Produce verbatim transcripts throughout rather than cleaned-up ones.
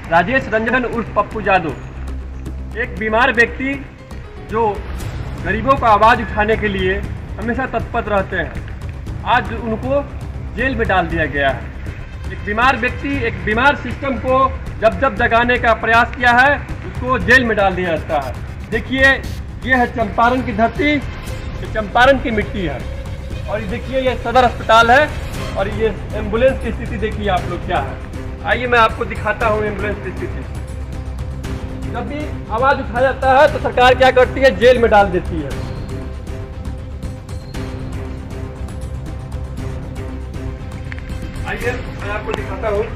राजेश रंजन उर्फ पप्पू यादव, एक बीमार व्यक्ति जो गरीबों का आवाज़ उठाने के लिए हमेशा तत्पर रहते हैं, आज उनको जेल में डाल दिया गया है। एक बीमार व्यक्ति एक बीमार सिस्टम को जब जब जगाने का प्रयास किया है, उसको जेल में डाल दिया जाता है। देखिए, ये है चंपारण की धरती, ये चंपारण की मिट्टी है, और ये देखिए ये सदर अस्पताल है, और ये एम्बुलेंस की स्थिति देखिए आप लोग क्या है। आइए मैं आपको दिखाता हूँ एम्बुलेंस की स्थिति। जब भी आवाज़ उठाया जाता है तो सरकार क्या करती है, जेल में डाल देती है। आइए मैं आपको दिखाता हूँ।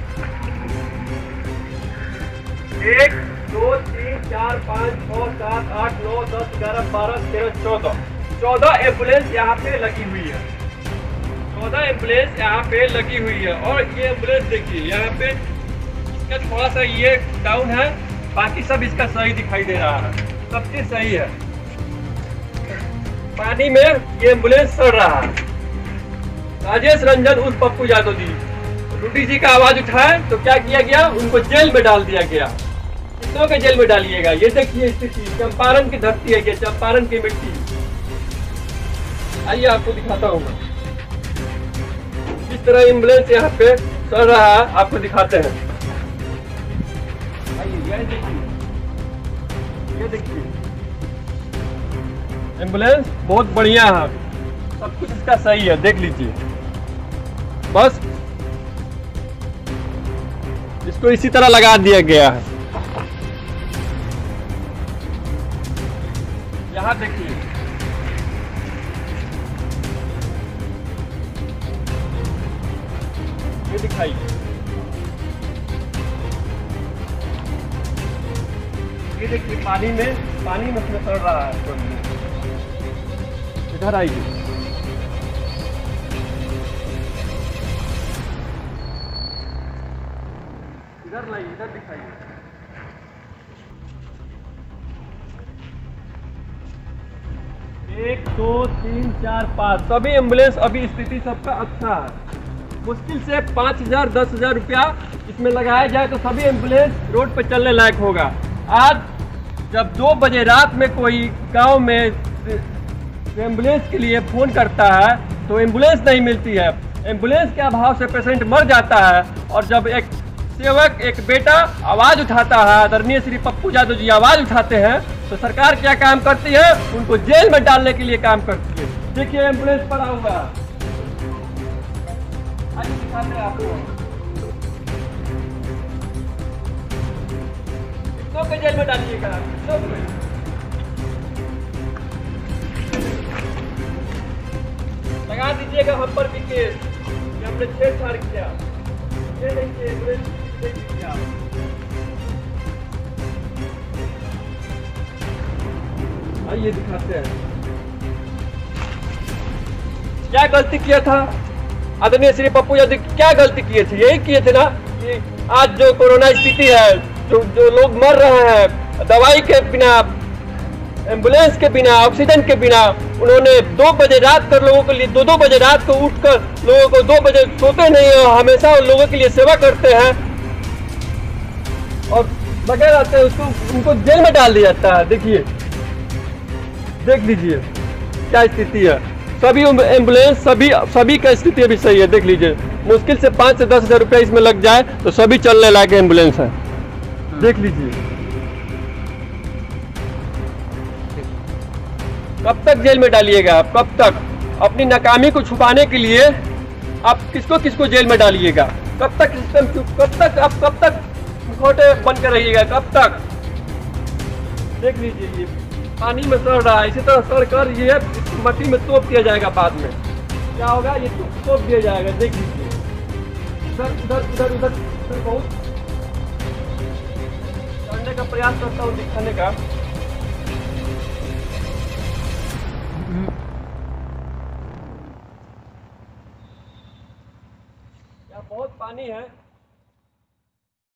एक दो तीन चार पाँच छः सात आठ नौ दस ग्यारह बारह तेरह चौदह चौदह एम्बुलेंस यहाँ पे लगी हुई है। चौदह एम्बुलेंस यहाँ पे लगी हुई है, और ये एम्बुलेंस देखिए यहाँ पे इसका थोड़ा सा ये डाउन है, बाकी सब इसका सही दिखाई दे रहा है, सब चीज सही है। पानी में ये एम्बुलेंस सड़ रहा है। राजेश रंजन उर्फ पप्पू यादव जी, रूडी जी का आवाज उठाए तो क्या किया गया, उनको जेल में डाल दिया गया। कितनों के जेल में डालिएगा, ये देखिए स्थिति, चंपारण की धरती है, ये चंपारण की मिट्टी। आइए आपको दिखाता हूँ किस तरह एम्बुलेंस यहाँ पे चल रहा है, आपको दिखाते हैं। आइए ये देखिए, ये देखिए एम्बुलेंस बहुत बढ़िया है, सब कुछ इसका सही है, देख लीजिए। बस इसको इसी तरह लगा दिया गया है। यहाँ देखिए, ये दिखाइए, ये देखिए पानी में पानी में उसमें चल रहा है। इधर आइए, इधर लाइए, इधर दिखाइए। एक दो तीन चार पाँच सभी एम्बुलेंस अभी स्थिति सबका अच्छा है। मुश्किल से पाँच हजार दस हजार रुपया इसमें लगाया जाए तो सभी एम्बुलेंस रोड पर चलने लायक होगा। आज जब दो बजे रात में कोई गांव में एम्बुलेंस के लिए फ़ोन करता है तो एम्बुलेंस नहीं मिलती है, एम्बुलेंस के अभाव से पेशेंट मर जाता है। और जब एक सेवक एक बेटा आवाज़ उठाता है, आदरणीय श्री पप्पू यादव जी आवाज़ उठाते हैं, तो सरकार क्या काम करती है, उनको जेल में डालने के लिए काम करती है। देखिए एम्बुलेंस पड़ा हुआ है, दिखाते हैं आपको। कितनों के जेल में डालिएगा, कितनों को? लगा दीजिएगा हम पर भी केस कि हमने छेड़छाड़ किया। ये देखिए एम्बुलेंस किया। आइए दिखाते हैं क्या गलती किया था आदरणीय श्री पप्पू यादव, क्या गलती किए थे, यही किए थे ना कि आज जो कोरोना स्थिति है, जो जो लोग मर रहे हैं दवाई के बिना, एम्बुलेंस के बिना, ऑक्सीजन के बिना, उन्होंने दो बजे रात कर लोगों के लिए दो दो बजे रात को उठकर लोगों को दो बजे सोते नहीं है, हमेशा उन लोगों के लिए सेवा करते हैं और लगे रहते हैं, उसको उनको जेल में डाल दिया जाता है। देखिए, देख लीजिए क्या स्थिति है। सभी एम्बुलेंस सभी सभी का स्थिति अभी सही है, देख लीजिए। मुश्किल से पाँच से दस हजार रुपया इसमें लग जाए तो सभी चलने लायक एम्बुलेंस है, देख लीजिए। कब तक जेल में डालिएगा आप, कब तक? अपनी नाकामी को छुपाने के लिए आप किसको किसको जेल में डालिएगा? कब तक सिस्टम, कब तक आप कब तक मुखौटे बन कर रहिएगा, कब तक? देख लीजिए ये पानी में सड़ रहा है, इसी तरह सड़ कर ये मट्टी में तोप दिया जाएगा। बाद में क्या होगा, ये तोप दिया जाएगा। देख लीजिए उधर उधर उधर उधर बहुत करने का प्रयास करता हूँ दिखाने का। यहाँ बहुत पानी है।